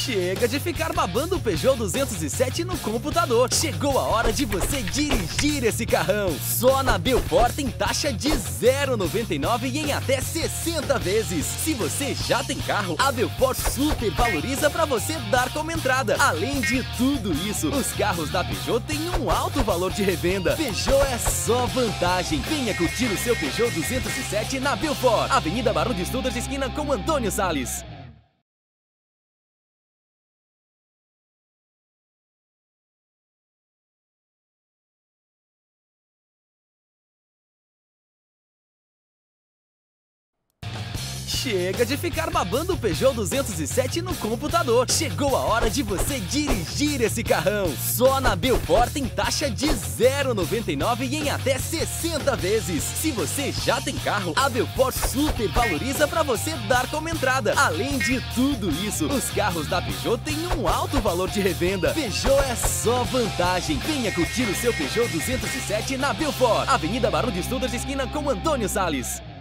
Chega de ficar babando o Peugeot 207 no computador. Chegou a hora de você dirigir esse carrão. Só na Belfort tem taxa de 0,99 e em até 60 vezes. Se você já tem carro, a Belfort super valoriza para você dar como entrada. Além de tudo isso, os carros da Peugeot têm um alto valor de revenda. Peugeot é só vantagem. Venha curtir o seu Peugeot 207 na Belfort, Avenida Barão de Estudos, esquina com Antônio Salles. Chega de ficar babando o Peugeot 207 no computador. Chegou a hora de você dirigir esse carrão. Só na Belfort tem taxa de 0,99 e em até 60 vezes. Se você já tem carro, a Belfort super valoriza para você dar como entrada. Além de tudo isso, os carros da Peugeot têm um alto valor de revenda. Peugeot é só vantagem. Venha curtir o seu Peugeot 207 na Belfort, Avenida Barão de Estudos, esquina com Antônio Salles.